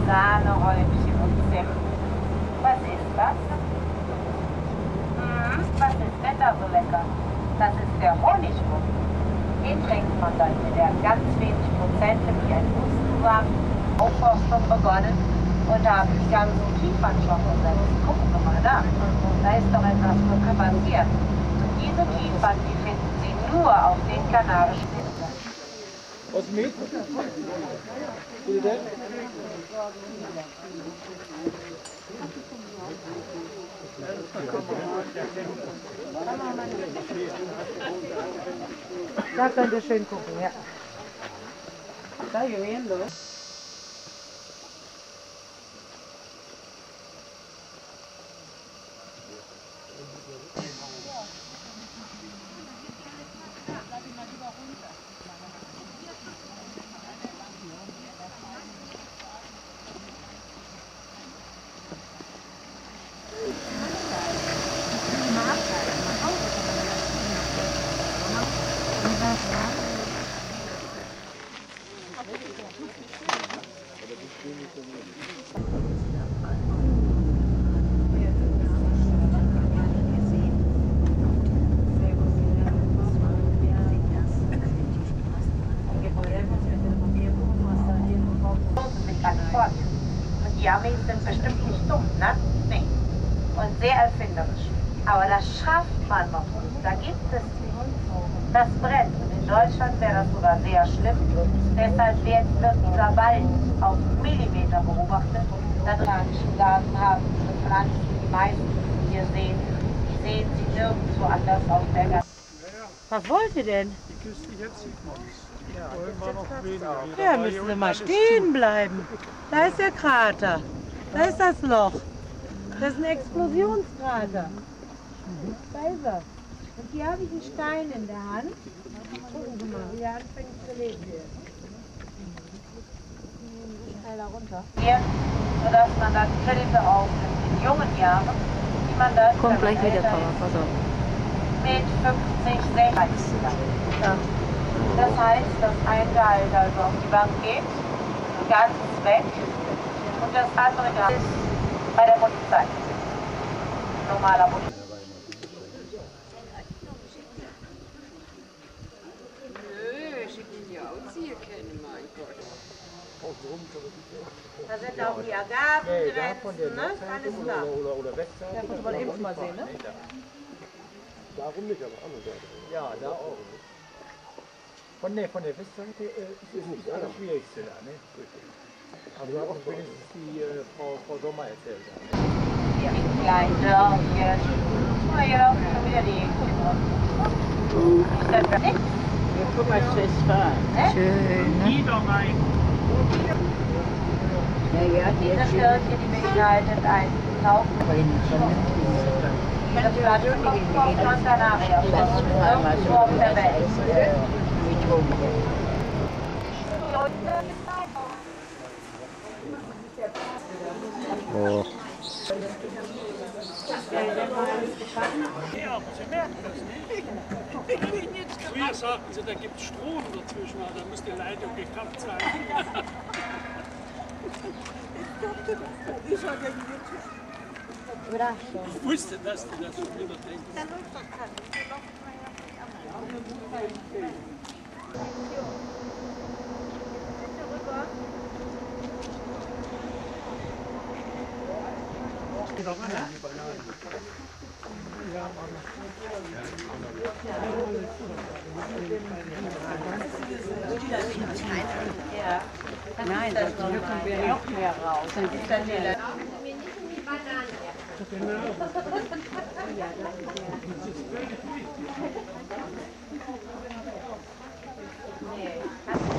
Sahnehäubchen und Zimt. Was ist das? Was ist denn da so lecker? Das ist der Honigmuff. Den trinkt man dann mit der ganz wenig Prozente wie ein Hustensaft. Aufforstung begonnen und haben die ganzen Kiefern schon gesetzt. Gucken wir mal da. Da ist doch etwas passiert. Und diese Kiefern, die finden Sie nur auf den Kanarischen Inseln. Was mit? Bitte? Da könnt ihr schön gucken, ja. Da gehen wir. Und die Amis sind bestimmt nicht dumm, ne? Nee. Und sehr erfinderisch. Aber das schafft man noch nicht. Da gibt es das brennt. Und in Deutschland wäre das sogar sehr schlimm. Deshalb wird dieser Wald auf Millimeter beobachtet. Da dranischen Garten haben diese Pflanzen, die meisten, die hier sehen, die sehen Sie nirgendwo anders auf der Garten. Was wollt ihr denn? Die Küste jetzt sieht man es. Vorhin war noch weniger. Ja, müssen wir mal stehen bleiben. Da ist der Krater. Da ist das Loch. Das ist ein Explosionskrater. Da ist er. Und hier habe ich einen Stein in der Hand. Gucken Sie mal, wie er anfängt zu leben. Schneller runter. Hier, sodass man dann Filme aufnimmt in jungen Jahren, die man dann Kommt gleich wieder, Papa, pass auf. mit 50, 60 ja. Das heißt, dass ein Gehalt also auf die Bank geht, ganz weg und das andere Gehalt ist bei der Polizei. Normaler Polizei. Da sind auch die Agavengrenzen, ne? Alles da. Oder Westseite. Ja, muss man eben mal sehen, ne? Darum nicht, aber andere Seite. Ja, da auch. Von der Westseite ist nicht das Schwierigste da, ne? Also auch wenigstens die Frau Sommer erzählt hat. Hier in kleinen Dörfchen. Oh, hier laufen schon wieder die Kinder. Ist das für nichts? Ja, guck mal, schlecht fahren. Schön, ne? Niederrhein. Diese Kirche, die beinhaltet einen Taufen. Das Blatt kommt von Gran Canaria, irgendwo auf der Welt. Oh. Ja, aber Sie merken das nicht. Früher sagten sie, da gibt es Strom dazwischen, aber da muss die Leitung gekappt sein. Ich wusste, dass du das schon wieder denkst. Nein, sonst drücken wir noch mehr raus. Dann gibt es ja Nee.